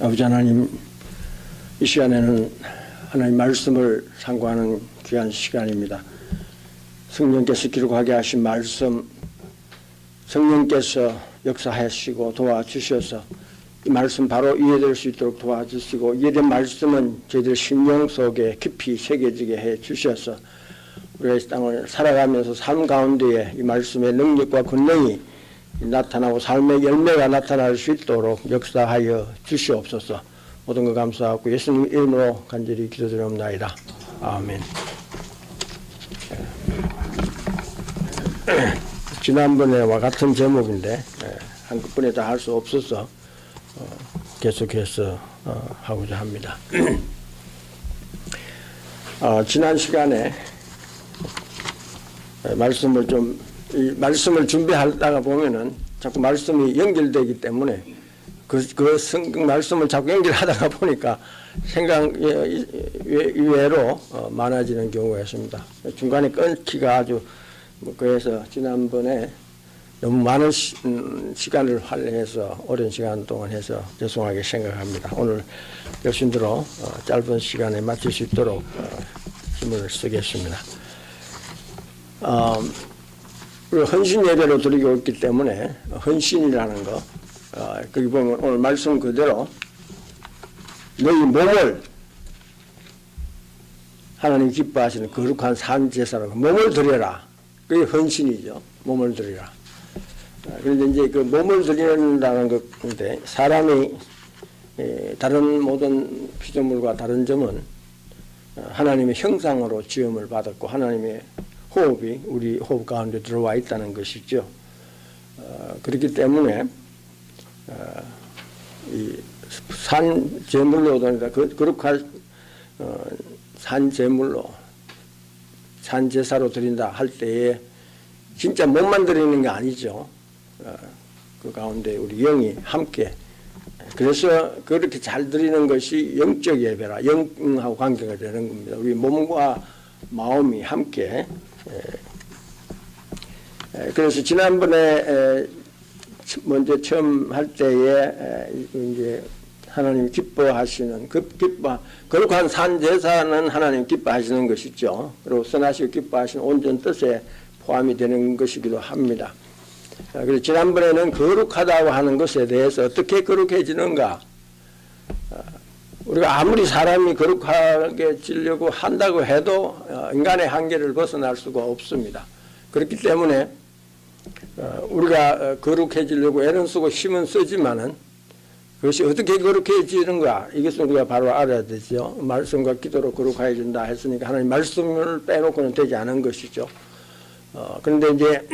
아버지 하나님, 이 시간에는 하나님 말씀을 상고하는 귀한 시간입니다. 성령께서 기록하게 하신 말씀, 성령께서 역사하시고 도와주셔서 이 말씀 바로 이해될 수 있도록 도와주시고, 이해된 말씀은 저희들 심령 속에 깊이 새겨지게 해 주셔서 우리가 이 땅을 살아가면서 삶 가운데에 이 말씀의 능력과 권능이 나타나고 삶의 열매가 나타날 수 있도록 역사하여 주시옵소서. 모든 것 감사하고 예수님 이름으로 간절히 기도드리옵나이다. 아멘. 지난번에와 같은 제목인데 한꺼번에 다 할 수 없어서 계속해서 하고자 합니다. 지난 시간에 말씀을 준비하다가 보면은 자꾸 말씀이 연결되기 때문에 그 성경 말씀을 자꾸 연결하다가 보니까 생각 이외로 많아지는 경우가 있습니다. 중간에 끊기가 아주 그래서 지난번에 너무 많은 시간을 할애해서 오랜 시간 동안 해서 죄송하게 생각합니다. 오늘 여신들로 짧은 시간에 마칠 수 있도록 힘을 쓰겠습니다. 우리 헌신 예배로 드리고 있기 때문에 헌신이라는 거, 거기 보면 오늘 말씀 그대로 너희 몸을 하나님 기뻐하시는 거룩한 산 제사라고, 몸을 드려라. 그게 헌신이죠. 몸을 드리라. 그런데 이제 그 몸을 드린다는 것인데, 사람이 다른 모든 피조물과 다른 점은 하나님의 형상으로 지음을 받았고 하나님의 호흡이 우리 호흡 가운데 들어와 있다는 것이죠. 그렇기 때문에 이 산 제물로 드린다, 거룩한 산 제물로 산 제사로 드린다 할 때에 진짜 몸만 드리는 게 아니죠. 그 가운데 우리 영이 함께, 그래서 그렇게 잘 드리는 것이 영적 예배라, 영하고 관계가 되는 겁니다. 우리 몸과 마음이 함께. 그래서 지난번에 먼저 처음 할 때에 이제 하나님 기뻐하시는 거룩한 산 제사는 하나님 기뻐하시는 것이죠. 그리고 선하시고 기뻐하시는 온전 뜻에 포함이 되는 것이기도 합니다. 그래서 지난번에는 거룩하다고 하는 것에 대해서 어떻게 거룩해지는가, 우리가 아무리 사람이 거룩하게 지려고 한다고 해도 인간의 한계를 벗어날 수가 없습니다. 그렇기 때문에 우리가 거룩해지려고 애는 쓰고 힘은 쓰지만은 그것이 어떻게 거룩해지는가, 이것을 우리가 바로 알아야 되죠. 말씀과 기도로 거룩해진다 했으니까 하나님 말씀을 빼놓고는 되지 않은 것이죠. 그런데 이제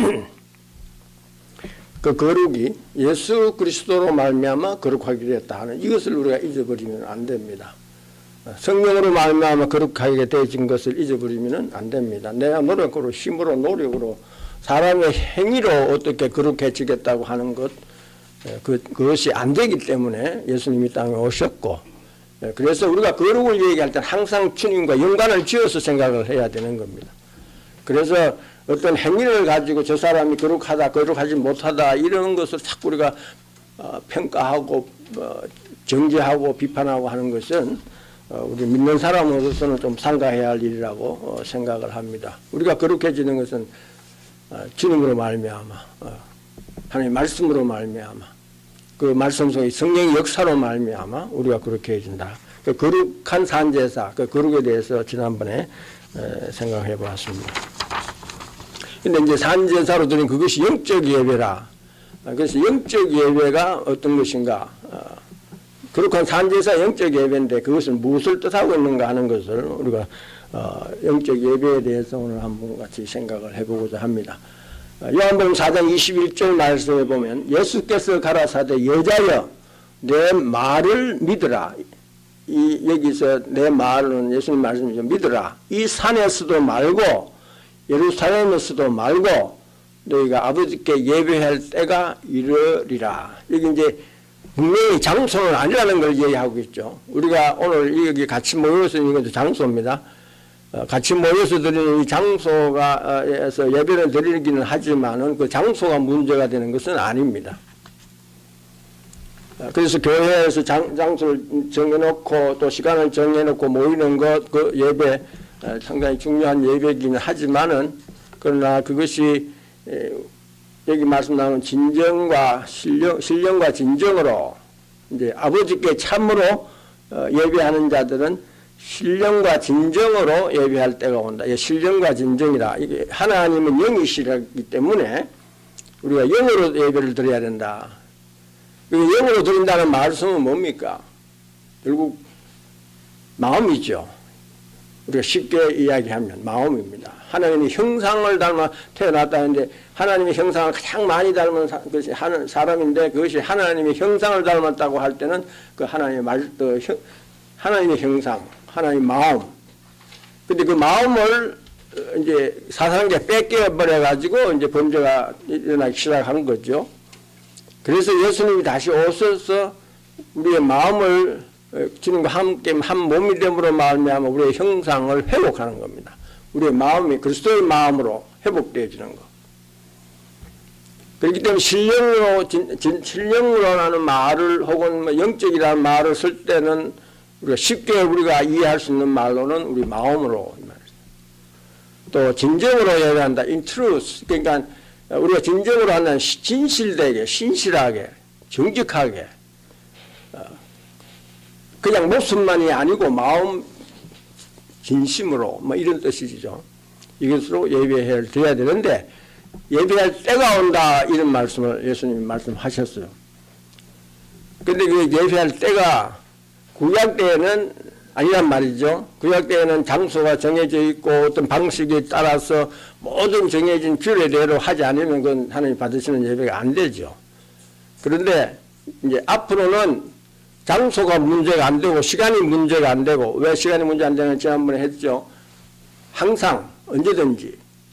그 거룩이 예수 그리스도로 말미암아 거룩하게 되었다 하는 이것을 우리가 잊어버리면 안 됩니다. 성령으로 말미암아 거룩하게 되어진 것을 잊어버리면 안 됩니다. 내가 노력으로, 힘으로, 노력으로, 사람의 행위로 어떻게 거룩해지겠다고 하는 것, 그것이 안 되기 때문에 예수님이 땅에 오셨고, 그래서 우리가 거룩을 얘기할 때 항상 주님과 연관을 지어서 생각을 해야 되는 겁니다. 그래서 어떤 행위를 가지고 저 사람이 거룩하다, 거룩하지 못하다 이런 것을 자꾸 우리가 평가하고 정죄하고 비판하고 하는 것은 우리 믿는 사람으로서는 좀 삼가해야 할 일이라고 생각을 합니다. 우리가 거룩해지는 것은 주님으로 말미암아, 하나님의 말씀으로 말미암아, 그 말씀 속에 성령의 역사로 말미암아 우리가 거룩해진다. 그 거룩한 산제사, 그 거룩에 대해서 지난번에 생각해 보았습니다. 근데 이제 산제사로 드린 그것이 영적 예배라. 그래서 영적 예배가 어떤 것인가? 거룩한 산제사 영적 예배인데 그것은 무엇을 뜻하고 있는가 하는 것을 우리가 영적 예배에 대해서 오늘 한번 같이 생각을 해보고자 합니다. 요한복음 4장 21절 말씀에 보면 예수께서 가라사대 여자여 내 말을 믿으라. 여기서 내 말은 예수님 말씀이죠. 믿으라. 이 산에서도 말고 예루살렘에서도 말고 너희가 아버지께 예배할 때가 이르리라. 여기 이제 분명히 장소는 아니라는 걸 얘기하고 있죠. 우리가 오늘 여기 같이 모여서 있는 것도 장소입니다. 같이 모여서 드리는 이 장소가에서 예배를 드리기는 하지만은 그 장소가 문제가 되는 것은 아닙니다. 그래서 교회에서 장소를 정해놓고 또 시간을 정해놓고 모이는 것, 그 예배 상당히 중요한 예배이기는 하지만은 그러나 그것이 여기 말씀 나오는 진정과 신령과 진정으로 이제 아버지께 참으로 예배하는 자들은 신령과 진정으로 예배할 때가 온다. 신령과 진정이라. 이게 하나님은 영이시기 때문에 우리가 영으로 예배를 드려야 된다. 영으로 드린다는 말씀은 뭡니까? 결국 마음이죠. 우리가 쉽게 이야기하면 마음입니다. 하나님의 형상을 닮아 태어났다는데 하나님의 형상을 가장 많이 닮은 것이 사람인데 그것이 하나님의 형상을 닮았다고 할 때는 그 하나님의 형상, 하나님의 마음. 근데 그 마음을 이제 사상계 뺏겨버려 가지고 이제 범죄가 일어나기 시작하는 거죠. 그래서 예수님이 다시 오셔서 우리의 마음을 주님과 함께 한 몸이 됨으로 말미암아 우리의 형상을 회복하는 겁니다. 우리의 마음이 그리스도의 마음으로 회복되어지는 것. 그렇기 때문에 신령으로 하는 말을 혹은 뭐 영적이라는 말을 쓸 때는 우리가 쉽게 우리가 이해할 수 있는 말로는 우리 마음으로 또 진정으로 해야 한다. in truth. 그러니까 우리가 진정으로 한다는 진실되게, 신실하게, 정직하게 그냥 모습만이 아니고 마음 진심으로 뭐 이런 뜻이죠. 이것으로 예배를 드려야 되는데 예배할 때가 온다 이런 말씀을 예수님이 말씀하셨어요. 그런데 그 예배할 때가 구약 때에는 아니란 말이죠. 구약 때에는 장소가 정해져 있고 어떤 방식에 따라서 모든 정해진 규례대로 하지 않으면 그건 하나님 받으시는 예배가 안 되죠. 그런데 이제 앞으로는 장소가 문제가 안 되고 시간이 문제가 안 되고 왜 시간이 문제 안 되는 지난번에 했죠. 항상 언제든지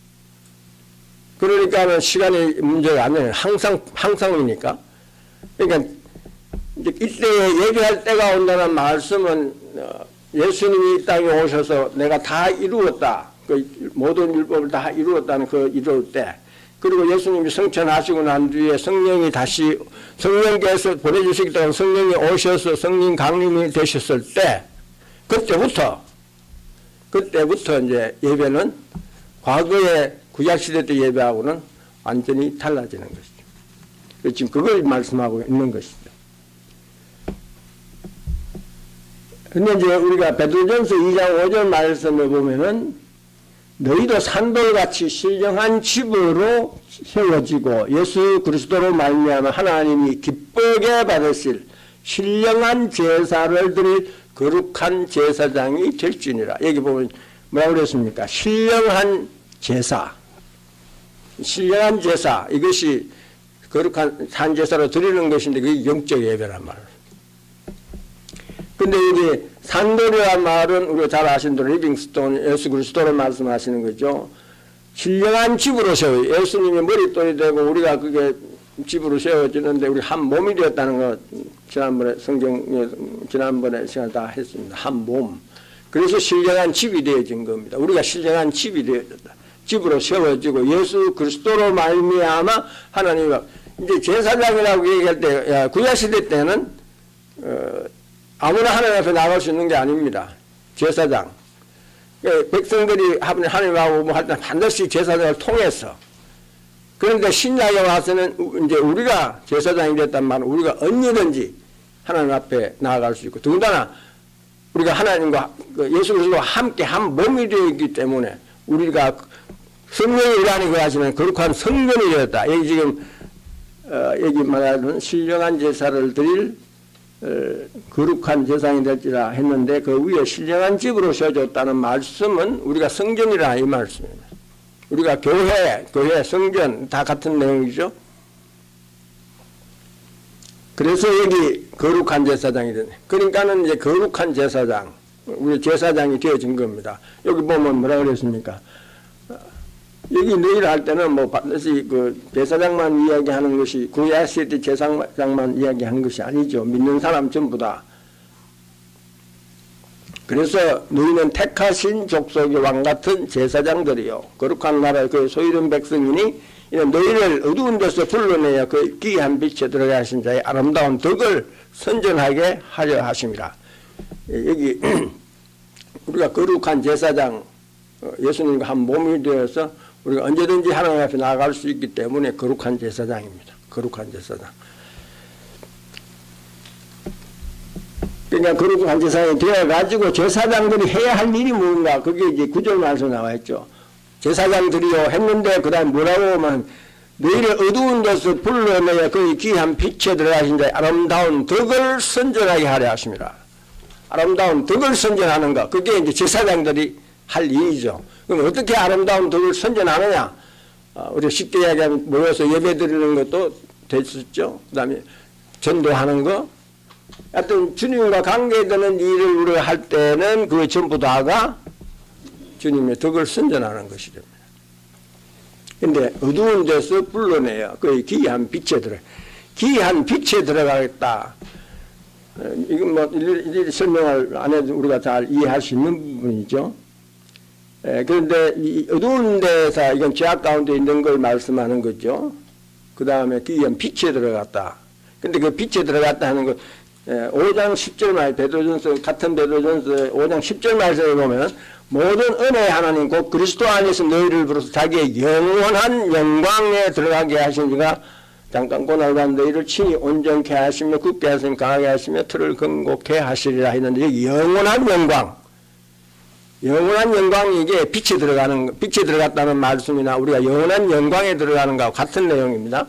그러니까는 시간이 문제가 안 되는 항상이니까 그러니까 이제 이때 예배할 때가 온다는 말씀은 예수님이 이 땅에 오셔서 내가 다 이루었다. 그 모든 율법을 다 이루었다는 그 이룰 때 그리고 예수님이 성천하시고 난 뒤에 성령이 다시 성령께서 보내주시기 때문에 성령이 오셔서 성령 강림이 되셨을 때 그때부터 이제 예배는 과거의 구약시대 때 예배하고는 완전히 달라지는 것이죠. 지금 그걸 말씀하고 있는 것이죠. 근데 이제 우리가 베드로전서 2장 5절 말씀을 보면은 너희도 산돌같이 신령한 집으로 세워지고 예수 그리스도로 말미암아 하나님이 기쁘게 받으실 신령한 제사를 드릴 거룩한 제사장이 될지니라. 여기 보면 뭐라고 그랬습니까? 신령한 제사. 신령한 제사. 이것이 거룩한 산제사로 드리는 것인데 그게 영적 예배란 말이에요. 근데 여기 산돌이란 말은 우리가 잘 아시는 대로 리빙스톤 예수 그리스도를 말씀하시는 거죠. 신령한 집으로 세워 예수님이 머릿돌이 되고 우리가 그게 집으로 세워지는데 우리 한 몸이 되었다는 거 지난번에 지난번에 시간 다 했습니다. 한 몸. 그래서 신령한 집이 되어진 겁니다. 우리가 신령한 집이 되어졌다. 집으로 세워지고 예수 그리스도로 말미암아 하나님이 이제 제사장이라고 얘기할 때 구약시대 때는 아무나 하나님 앞에 나갈 수 있는 게 아닙니다. 제사장. 백성들이 하나님하고 뭐 할 때 반드시 제사장을 통해서. 그런데 신약에 와서는 이제 우리가 제사장이 됐단 말은 우리가 언제든지 하나님 앞에 나아갈 수 있고 더군다나 우리가 하나님과 예수 그리스도와 함께 한 몸이 되어 있기 때문에 우리가 성령이 일하는 거 하시면 거룩한 성전이 되었다. 여기 지금 여기 말하는 신령한 제사를 드릴 거룩한 제사장이 될지라 했는데 그 위에 신령한 집으로 세워졌다는 말씀은 우리가 성전이라 이 말씀입니다. 우리가 교회, 성전 다 같은 내용이죠. 그래서 여기 거룩한 제사장이 되네. 그러니까는 이제 거룩한 제사장, 우리 제사장이 되어진 겁니다. 여기 보면 뭐라 그랬습니까? 여기 너희를 할 때는 뭐 반드시 그 제사장만 이야기하는 것이 구약시대 제사장만 이야기하는 것이 아니죠. 믿는 사람 전부 다. 그래서 너희는 택하신 족속의 왕같은 제사장들이요 거룩한 나라의 그 소유된 백성이니 너희를 어두운 데서 불러내어 그 귀한 빛에 들어가 하신 자의 아름다운 덕을 선전하게 하려 하심이라. 여기 우리가 거룩한 제사장, 예수님과 한 몸이 되어서 우리가 언제든지 하나님 앞에 나아갈 수 있기 때문에 거룩한 제사장입니다. 거룩한 제사장. 그러니까 거룩한 제사장이 되어가지고 제사장들이 해야 할 일이 뭔가, 그게 이제 9절 말씀에 나와 있죠. 제사장들이요 했는데 그 다음 뭐라고 하면 너희를 어두운 데서 불러내어 그 귀한 빛에 들어가신 자의 아름다운 덕을 선전하게 하려 하십니다. 아름다운 덕을 선전하는 것, 그게 이제 제사장들이 할 일이죠. 그럼 어떻게 아름다운 덕을 선전하느냐? 우리가 쉽게 이야기하면 모여서 예배 드리는 것도 됐었죠. 그 다음에 전도하는 거. 하여튼 주님과 관계되는 일을 우리가 할 때는 그 전부 다가 주님의 덕을 선전하는 것이 됩니다. 근데 어두운 데서 불러내요. 그 귀한 빛에 귀한 빛에 들어가겠다. 이건 뭐 일일이 설명을 안 해도 우리가 잘 이해할 수 있는 부분이죠. 그런데 이 어두운 데서 이건 죄악 가운데 있는 걸 말씀하는 거죠. 그 다음에 귀한 빛에 들어갔다. 근데 그 빛에 들어갔다 하는 것 5장 10절 말 베드로전서 같은 베드로전서 5장 10절 말씀에 보면 모든 은혜의 하나님 곧 그리스도 안에서 너희를 부르서 자기의 영원한 영광에 들어가게 하신 이가 잠깐 고난과 너희를 친히 온전케 하시며 굳게 하시며 강하게 하시며 틀을 건고케 하시리라 했는데 영원한 영광, 영원한 영광이 이게 빛에 들어갔다는 말씀이나 우리가 영원한 영광에 들어가는 것과 같은 내용입니다.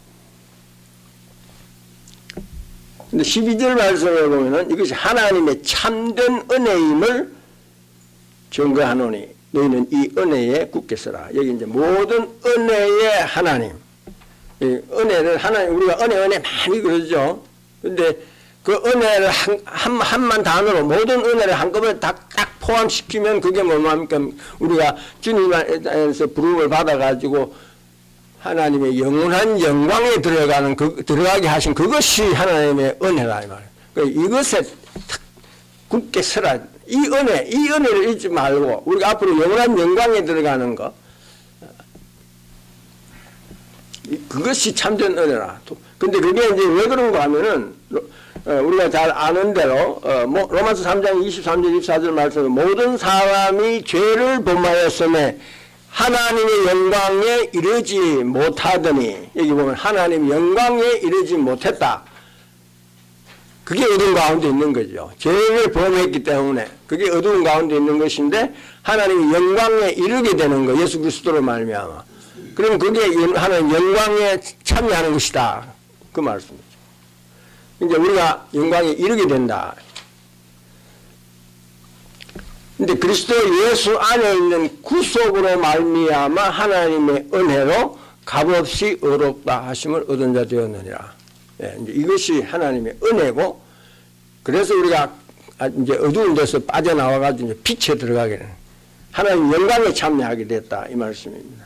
근데 12절 말씀에 보면은 이것이 하나님의 참된 은혜임을 증거하노니 너희는 이 은혜에 굳게 서라. 여기 이제 모든 은혜의 하나님. 이 은혜를 하나님, 우리가 은혜 많이 그러죠. 근데 그 은혜를 한만 단어로 모든 은혜를 한꺼번에 딱 포함시키면 그게 뭐합니까? 우리가 주님에서 부름을 받아가지고 하나님의 영원한 영광에 들어가게 하신 그것이 하나님의 은혜라 이 말이에요. 그러니까 이것에 굳게 서라. 이 은혜를 잊지 말고 우리가 앞으로 영원한 영광에 들어가는 것, 그것이 참된 은혜라. 근데 그게 이제 왜 그런가 하면은 우리가 잘 아는 대로 로마서 3장 23절 24절 말씀에 모든 사람이 죄를 범하였음에 하나님의 영광에 이르지 못하더니, 여기 보면 하나님 영광에 이르지 못했다. 그게 어두운 가운데 있는 거죠. 죄를 범했기 때문에 그게 어두운 가운데 있는 것인데 하나님의 영광에 이르게 되는 거, 예수 그리스도로 말미암아. 그러면 그게 하나님 영광에 참여하는 것이다. 그 말씀이죠. 이제 우리가 영광에 이르게 된다. 근데 그리스도 예수 안에 있는 구속으로 말미암아 하나님의 은혜로 값없이 의롭다 하심을 얻은 자 되었느니라. 예, 이제 이것이 하나님의 은혜고, 그래서 우리가 이제 어두운 데서 빠져나와가지고 이제 빛에 들어가게 되는, 하나님 영광에 참여하게 됐다 이 말씀입니다.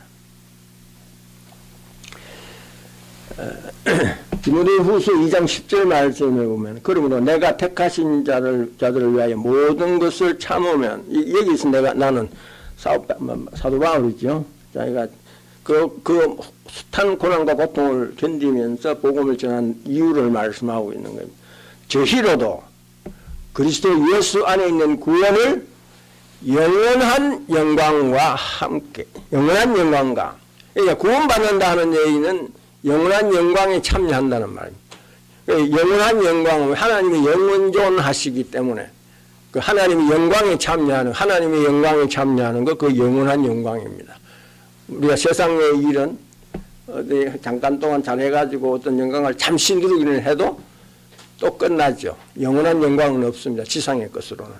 디모데후서 2장 10절 말씀에 보면 그러므로 내가 택하신 자들을 위하여 모든 것을 참으면, 여기서 나는 사도 바울이죠. 자기가 그 숱한 고난과 고통을 견디면서 복음을 전한 이유를 말씀하고 있는 겁니다. 저희로도 그리스도 예수 안에 있는 구원을 영원한 영광과 함께, 영원한 영광과, 그러니까 구원받는다 하는 얘기는 영원한 영광에 참여한다는 말입니다. 영원한 영광은 하나님이 영원존하시기 때문에 그 하나님의 영광에 참여하는, 하나님의 영광에 참여하는 거, 그 영원한 영광입니다. 우리가 세상의 일은 어디 잠깐 동안 잘해가지고 어떤 영광을 잠시 누리기는 해도 또 끝나죠. 영원한 영광은 없습니다. 지상의 것으로는.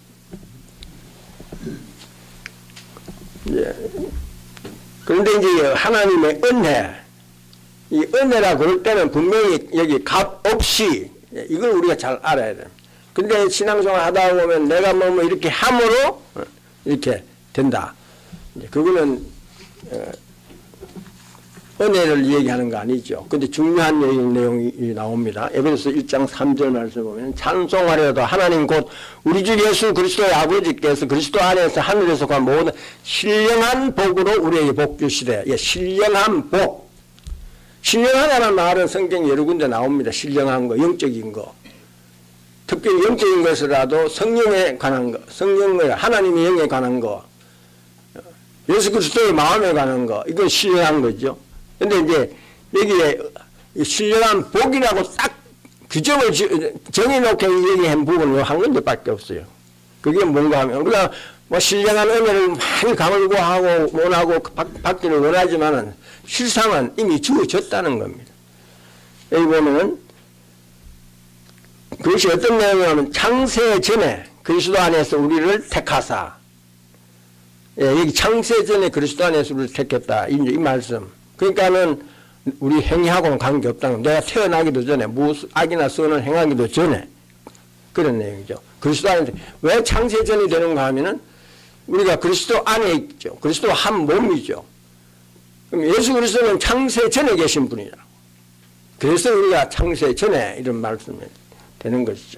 예. 그런데 이제 하나님의 은혜, 이 은혜라 그럴 때는 분명히 여기 값 없이, 이걸 우리가 잘 알아야 돼요. 근데 신앙생활 하다 보면 내가 뭐 이렇게 함으로 이렇게 된다. 그거는 은혜를 얘기하는 거 아니죠. 근데 중요한 내용이 나옵니다. 에베소서 1장 3절 말씀 보면 찬송하려도 하나님 곧 우리 주 예수 그리스도의 아버지께서 그리스도 안에서 하늘에서 간 모든 신령한 복으로 우리에게 복 주시되. 예, 신령한 복. 신령하다는 말은 성경 여러 군데 나옵니다. 신령한 거, 영적인 거. 특히 영적인 것이라도 성령에 관한 거, 성령의 하나님의 영에 관한 거, 예수 그리스도의 마음에 관한 거, 이건 신령한 거죠. 근데 이제 여기에 신령한 복이라고 딱 규정을 정해놓고 얘기한 부분은 한 군데밖에 없어요. 그게 뭔가 하면 우리가 뭐 신령한 은혜를 많이 가물고 하고 원하고 받기를 원하지만은 실상은 이미 주어졌다는 겁니다. 여기 보면은 그것이 어떤 내용이냐면 창세 전에 그리스도 안에서 우리를 택하사. 예, 여기 창세 전에 그리스도 안에서 우리를 택했다. 이 말씀. 그러니까는 우리 행위하고는 관계없다는, 내가 태어나기도 전에 무슨 악이나 선을 행하기도 전에 그런 내용이죠. 그리스도 안에 왜 창세 전이 되는가 하면은 우리가 그리스도 안에 있죠. 그리스도 한 몸이죠. 그럼 예수 그리스도는 창세 전에 계신 분이라고. 그래서 우리가 창세 전에 이런 말씀이 되는 것이죠.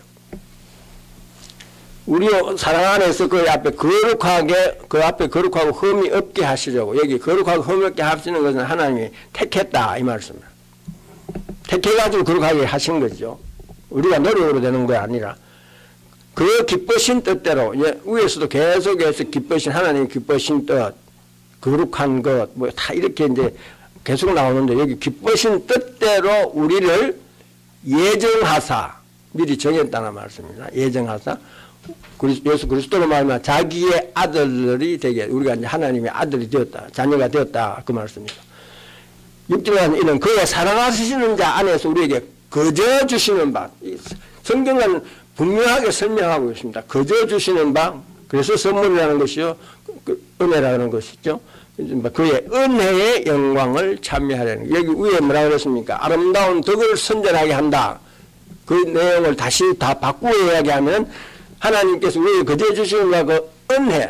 우리 사랑 안에서 그 앞에 거룩하게, 그 앞에 거룩하고 흠이 없게 하시려고. 여기 거룩하고 흠이 없게 하시는 것은 하나님이 택했다 이 말씀이에요. 택해가지고 거룩하게 하신 거죠. 우리가 노력으로 되는 게 아니라 그 기쁘신 뜻대로, 위에서도 계속해서 기쁘신 하나님 기쁘신 뜻, 거룩한 것, 뭐 다 이렇게 이제 계속 나오는데 여기 기쁘신 뜻대로 우리를 예정하사, 미리 정했다는 말씀입니다. 예정하사. 예수 그리스도로 말하면 자기의 아들들이 되게, 우리가 이제 하나님의 아들이 되었다, 자녀가 되었다 그 말씀이죠. 6절에 이는 그의 사랑하시는 자 안에서 우리에게 거저 주시는 바. 성경은 분명하게 설명하고 있습니다. 거저 주시는 바. 그래서 선물이라는 것이요, 은혜라는 것이죠. 그의 은혜의 영광을 찬미하려는. 여기 위에 뭐라고 그랬습니까? 아름다운 덕을 선전하게 한다. 그 내용을 다시 다 바꾸어 이야기하면 하나님께서 우리에게 거저 주시는 그 은혜,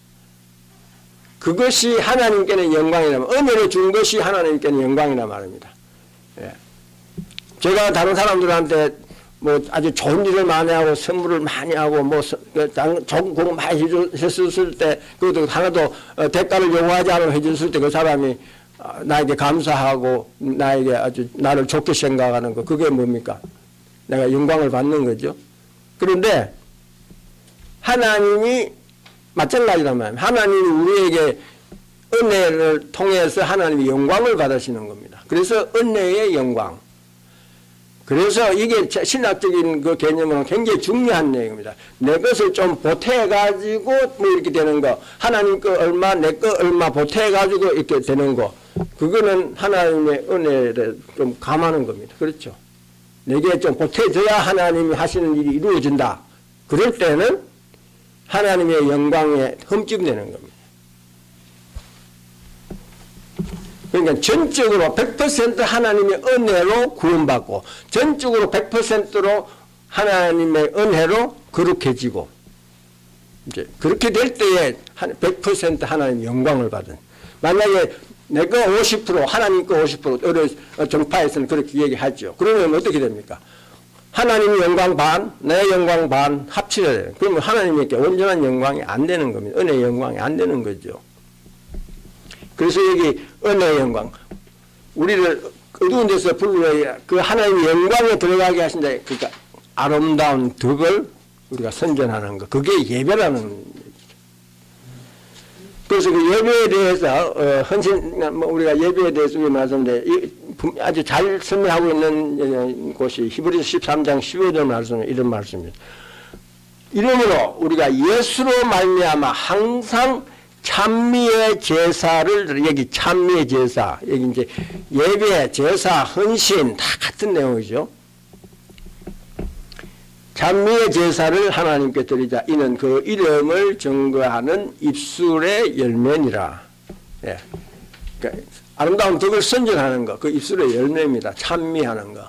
그것이 하나님께는 영광이라면, 은혜를 준 것이 하나님께는 영광이라 말입니다. 예. 제가 다른 사람들한테 뭐 아주 좋은 일을 많이 하고 선물을 많이 하고 뭐 좋은 거 많이 해줬을 때 그것도 하나도 대가를 요구하지 않고 해줬을 때 그 사람이 나에게 감사하고 나에게 아주 나를 좋게 생각하는 거, 그게 뭡니까? 내가 영광을 받는 거죠. 그런데 하나님이 마찬가지란 말입니다. 하나님이 우리에게 은혜를 통해서 하나님이 영광을 받으시는 겁니다. 그래서 은혜의 영광. 그래서 이게 신학적인 그 개념은 굉장히 중요한 내용입니다. 내 것을 좀 보태가지고 뭐 이렇게 되는 거, 하나님 거 얼마, 내 거 얼마 보태가지고 이렇게 되는 거, 그거는 하나님의 은혜를 좀 감하는 겁니다. 그렇죠? 내게 좀 보태줘야 하나님이 하시는 일이 이루어진다. 그럴 때는 하나님의 영광에 흠집내는 겁니다. 그러니까 전적으로 100% 하나님의 은혜로 구원받고 전적으로 100%로 하나님의 은혜로 거룩해지고, 이제 그렇게 될 때에 100% 하나님의 영광을 받은. 만약에 내 거 50%, 하나님 거 50%, 어느 정파에서는 그렇게 얘기하죠. 그러면 어떻게 됩니까? 하나님의 영광 반, 내 영광 반 합치려야 돼요. 그러면 하나님께 온전한 영광이 안 되는 겁니다. 은혜의 영광이 안 되는 거죠. 그래서 여기 은혜의 영광, 우리를 어두운 데서 불러야 그 하나님의 영광에 들어가게 하신다. 그러니까 아름다운 덕을 우리가 선전하는 거, 그게 예배라는 얘기죠. 그래서 그 예배에 대해서 헌신, 뭐 우리가 예배에 대해서 말씀인데 아주 잘 설명하고 있는 곳이 히브리서 13장 15절 말씀, 이런 말씀입니다. 이러므로 우리가 예수로 말미암아 항상 찬미의 제사를, 여기 찬미의 제사, 여기 이제 예배, 제사, 헌신 다 같은 내용이죠. 찬미의 제사를 하나님께 드리자. 이는 그 이름을 증거하는 입술의 열매니라. 예. 그러니까 아름다운 덕을 선전하는 거, 그 입술의 열매입니다. 찬미하는 거.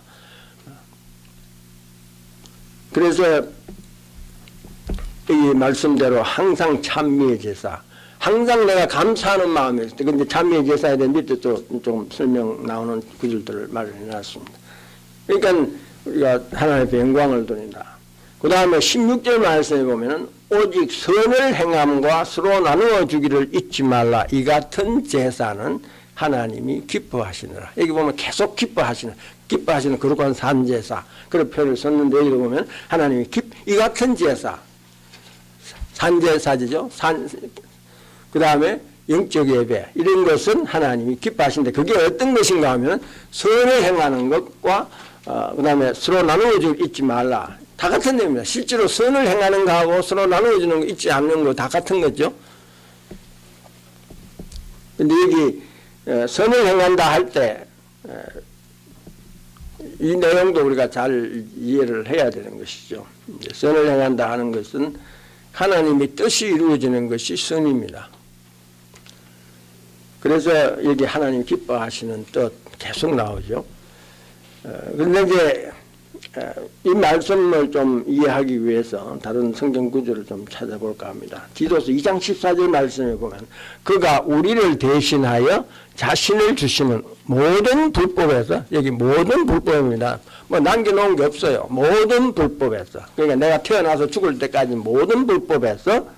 그래서 이 말씀대로 항상 찬미의 제사. 항상 내가 감사하는 마음이 있을 때, 근데 참여의 제사에 대한 밑에 또 좀 설명 나오는 구절들을 마련해놨습니다. 그러니까 우리가 하나님의 영광을 돌린다. 그 다음에 16절 말씀에 보면은 오직 선을 행함과 서로 나누어 주기를 잊지 말라. 이 같은 제사는 하나님이 기뻐하시느라. 여기 보면 계속 기뻐하시는 거룩한 산제사 그런 표현을 썼는데 여기 보면 하나님이 이 같은 제사 산제사죠. 그 다음에 영적 예배 이런 것은 하나님이 기뻐하시는데 그게 어떤 것인가 하면 선을 행하는 것과 그 다음에 서로 나누어 주기를 잊지 말라. 다 같은 내용입니다. 실제로 선을 행하는 거하고 서로 나누어주는 거 잊지 않는 거 다 같은 거죠. 근데 여기 선을 행한다 할 때 이 내용도 우리가 잘 이해를 해야 되는 것이죠. 선을 행한다 하는 것은 하나님의 뜻이 이루어지는 것이 선입니다. 그래서 여기 하나님 기뻐하시는 뜻 계속 나오죠. 그런데 이제 이 말씀을 좀 이해하기 위해서 다른 성경 구절을 좀 찾아볼까 합니다. 디도서 2장 14절 말씀에 보면 그가 우리를 대신하여 자신을 주시는 모든 불법에서 여기 모든 불법입니다. 뭐 남겨놓은 게 없어요. 모든 불법에서 그러니까 내가 태어나서 죽을 때까지 모든 불법에서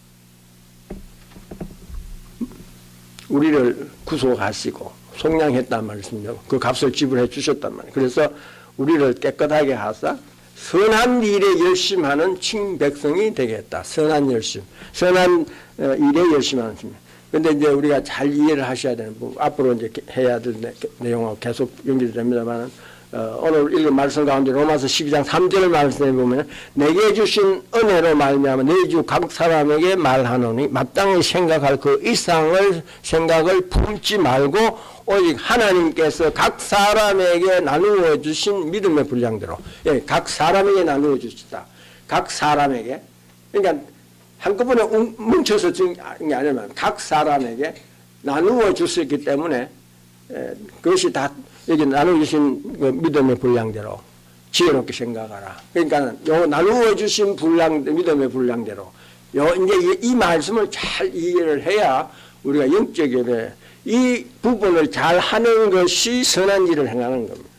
우리를 구속하시고 속량했단 말씀이죠. 그 값을 지불해 주셨단 말이에요. 그래서 우리를 깨끗하게 하사 선한 일에 열심하는 친백성이 되겠다. 선한 열심. 선한 일에 열심하는 친. 근데 이제 우리가 잘 이해를 하셔야 되는 부분, 앞으로 이제 해야 될 내용하고 계속 연결됩니다만, 오늘 읽은 말씀 가운데 로마서 12장 3절 말씀에 보면, 내게 주신 은혜로 말미암아 내 주 각 사람에게 말하노니, 마땅히 생각할 그 이상을 생각을 품지 말고, 오직 하나님께서 각 사람에게 나누어 주신 믿음의 분량대로, 예, 각 사람에게 나누어 주시다. 각 사람에게. 그러니까, 한꺼번에 뭉쳐서 준 게 아니면 각 사람에게 나누어 주셨기 때문에 그것이 다 여기 나누어 주신 그 믿음의 분량대로 지혜롭게 생각하라. 그러니까 요 나누어 주신 분량 믿음의 분량대로 이제 이 말씀을 잘 이해를 해야 우리가 영적 예배 이 부분을 잘 하는 것이 선한 일을 행하는 겁니다.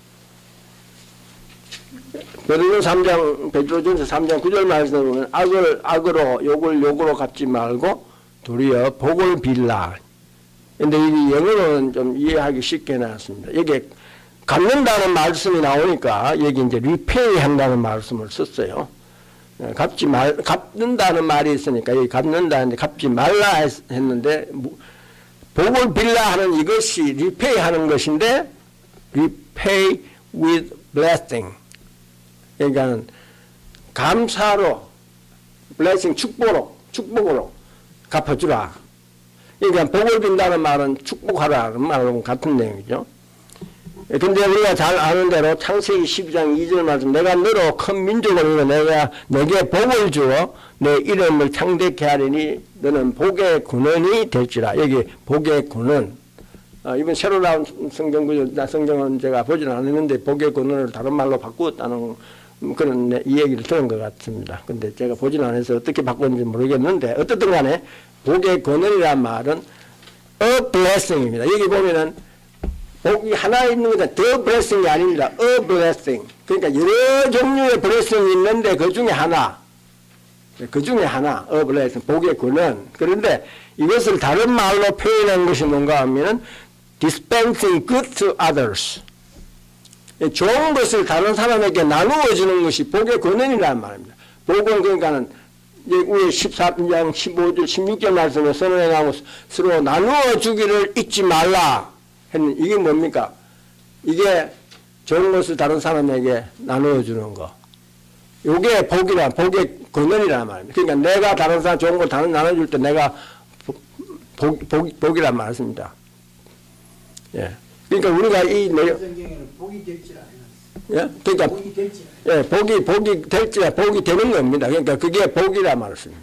베드로전서 3장 9절 말씀에 보면 악을 악으로 욕을 욕으로 갚지 말고 도리어 복을 빌라. 근데 이 영어로는 좀 이해하기 쉽게 해놨습니다. 여기 갚는다는 말씀이 나오니까 여기 이제 리페이 한다는 말씀을 썼어요. 갚는다는 말이 있으니까 여기 갚는다는데 갚지 말라 했는데 복을 빌라 하는 이것이 리페이 하는 것인데 repay with blessing. 그러니까 감사로 blessing 축복으로 갚아주라. 그러니까 복을 빈다는 말은 축복하라는 말하고 같은 내용이죠. 근데 우리가 잘 아는 대로 창세기 12장 2절 말씀 내가 너로 큰 민족을 이루어 내가 내게 복을 주어 내 이름을 창대케 하리니 너는 복의 근원이 될지라. 여기 복의 근원. 이번 새로 나온 성경은 제가 보지는 않았는데 복의 근원을 다른 말로 바꾸었다는 그런 이 얘기를 들은 것 같습니다. 근데 제가 보지는 않아서 어떻게 바꿨는지 모르겠는데 어떻든 간에 복의 근원이란 말은 a blessing입니다. 여기 보면은 복이 하나 있는 것은 the blessing이 아닙니다. a blessing. 그러니까 여러 종류의 blessing이 있는데 그 중에 하나 a blessing. 복의 근원. 그런데 이것을 다른 말로 표현한 것이 뭔가 하면은 dispensing good to others. 좋은 것을 다른 사람에게 나누어 주는 것이 복의 근원이라는 말입니다. 복은 그러니까는 위에 13장 15절 16절 말씀에 선언해가고 서로 나누어 주기를 잊지 말라 했는 이게 뭡니까? 이게 좋은 것을 다른 사람에게 나누어 주는 거. 이게 복의 근원이라는 말입니다. 그러니까 내가 다른 사람 좋은 걸 다른 나눠줄 때 내가 복이란 말씀입니다. 예. 그러니까 우리가 이 성경에는 복이 될지라 예? 그러니까 복이 될지라. 예, 복이 될지라 복이 되는 겁니다. 그러니까 그게 복이라 말씀입니다.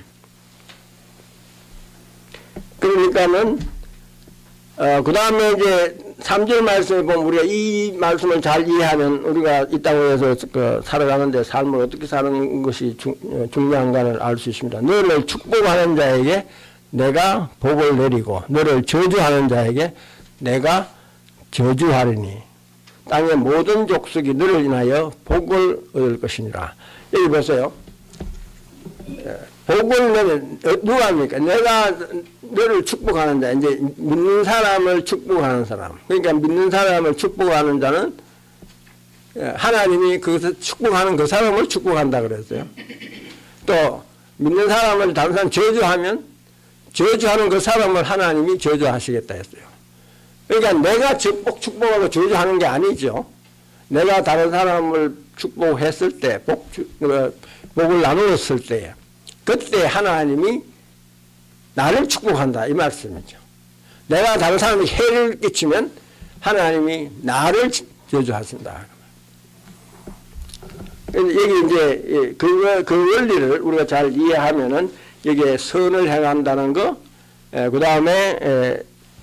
그러니까는 그 다음에 이제 3절 말씀에 보면 우리가 이 말씀을 잘 이해하면 우리가 이 땅에서 살아가는데 삶을 어떻게 사는 것이 중요한가를 알 수 있습니다. 너를 축복하는 자에게 내가 복을 내리고 너를 저주하는 자에게 내가 저주하리니 땅의 모든 족속이 너를 인하여 복을 얻을 것이니라. 여기 보세요. 복을 내는 누가 합니까? 내가 너를 축복하는 자, 이제 믿는 사람을 축복하는 사람. 그러니까 믿는 사람을 축복하는 자는 하나님이 그것을 축복하는 그 사람을 축복한다 그랬어요. 또 믿는 사람을 다른 사람 저주하면 저주하는 그 사람을 하나님이 저주하시겠다 했어요. 그러니까 내가 축복하고 저주하는 게 아니죠. 내가 다른 사람을 축복했을 때, 복을 나누었을 때, 그때 하나님이 나를 축복한다 이 말씀이죠. 내가 다른 사람에게 해를 끼치면 하나님이 나를 저주하신다. 여기 이제 그 원리를 우리가 잘 이해하면은 여기에 선을 행한다는 거, 그 다음에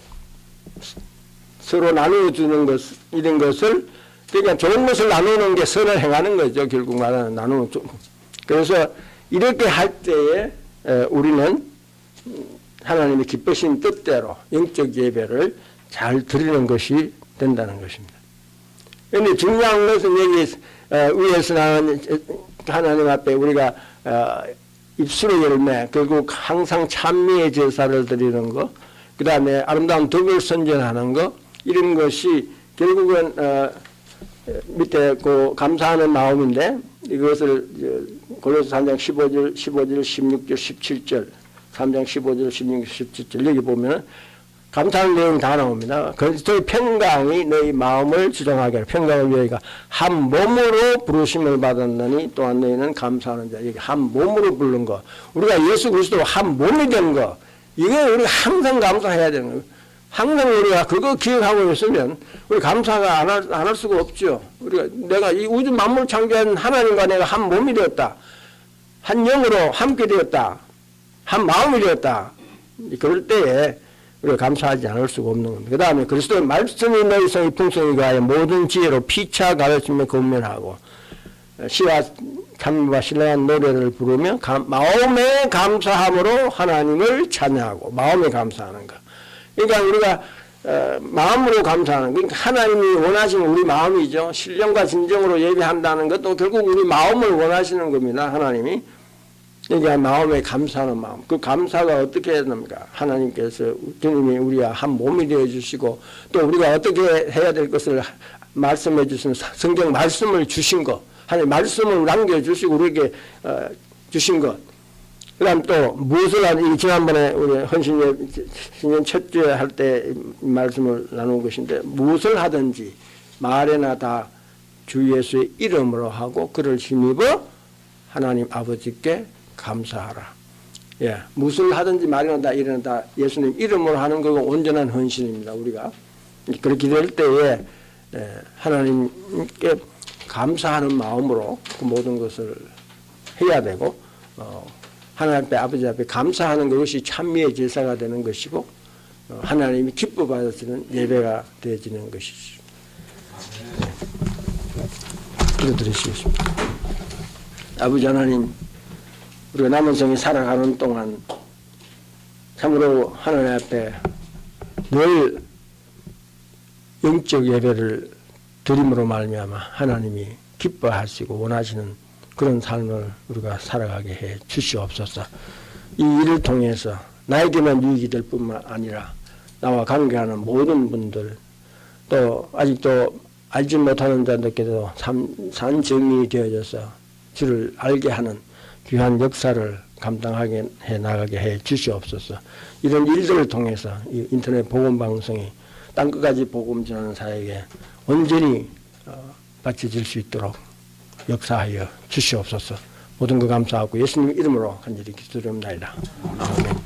서로 나누어주는 것, 이런 것을, 그러니까 좋은 것을 나누는 게 선을 행하는 거죠. 결국 말하는 나누는. 그래서 이렇게 할 때에 우리는 하나님이 기쁘신 뜻대로 영적 예배를 잘 드리는 것이 된다는 것입니다. 그런데 중요한 것은 여기 위에서 나온 하나님 앞에 우리가 입술의 열매, 결국 항상 찬미의 제사를 드리는 것, 그 다음에 아름다운 덕을 선전하는 것, 이런 것이 결국은 밑에 그 감사하는 마음인데 이것을 골로새 3장 15절, 16절, 17절, 3장 15절, 16절, 17절 여기 보면 감사하는 내용 다 나옵니다. 그리스도의 평강이 너희 마음을 지정하게 하라. 평강을 너희가 한 몸으로 부르심을 받았느니 또한 너희는 감사하는 자. 여기 한 몸으로 부른 거. 우리가 예수 그리스도로 한 몸이 된 거. 이게 우리가 항상 감사해야 되는 거예요. 항상 우리가 그거 기억하고 있으면 우리 감사가 안 할 수가 없죠. 우리가 내가 이 우주 만물 창조한 하나님과 내가 한 몸이 되었다. 한 영으로 함께 되었다. 한 마음이 되었다. 그럴 때에 우리가 감사하지 않을 수가 없는 겁니다. 그 다음에 그리스도의 말씀이 너희 성이 풍성히 가하여 모든 지혜로 피차 가르치며 권면하고 시와 찬미와 신령한 노래를 부르며 마음의 감사함으로 하나님을 찬양하고 마음에 감사하는 것. 그러니까 우리가 마음으로 감사하는, 그러니까 하나님이 원하시는 우리 마음이죠. 신령과 진정으로 예배한다는 것도 결국 우리 마음을 원하시는 겁니다. 하나님이. 그러니까 마음에 감사하는 마음. 그 감사가 어떻게 해야 됩니까? 하나님께서 주님이 우리와 한 몸이 되어 주시고 또 우리가 어떻게 해야 될 것을 말씀해 주신 성경 말씀을 주신 것, 하나님 말씀을 남겨주시고 우리에게 주신 것. 그 다음 또 무엇을 하는, 지난번에 우리 헌신년 첫째 할 때 말씀을 나눈 것인데 무엇을 하든지 말에나 다 주 예수의 이름으로 하고 그를 힘입어 하나님 아버지께 감사하라. 예, 무엇을 하든지 말이나 다 이래나 다 예수님 이름으로 하는 거고 온전한 헌신입니다. 우리가 그렇게 될 때에 하나님께 감사하는 마음으로 그 모든 것을 해야 되고 하나님 앞에 아버지 앞에 감사하는 것이 찬미의 제사가 되는 것이고 하나님이 기뻐 받으시는 예배가 되어지는 것이죠. 기도드리시겠습니다. 아버지 하나님, 우리가 남은 생에 살아가는 동안 참으로 하나님 앞에 늘 영적 예배를 드림으로 말미암아 하나님이 기뻐하시고 원하시는 그런 삶을 우리가 살아가게 해 주시옵소서. 이 일을 통해서 나에게만 유익이 될 뿐만 아니라 나와 관계하는 모든 분들 또 아직도 알지 못하는 자들께도 산정이 되어져서 주를 알게 하는 귀한 역사를 감당하게 해 나가게 해 주시옵소서. 이런 일들을 통해서 이 인터넷 복음방송이 땅끝까지 복음 전하는 사에게 온전히 바쳐질 수 있도록 역사하여 주시옵소서. 모든 것 감사하고 예수님 이름으로 간절히 기도드립니다. 아멘.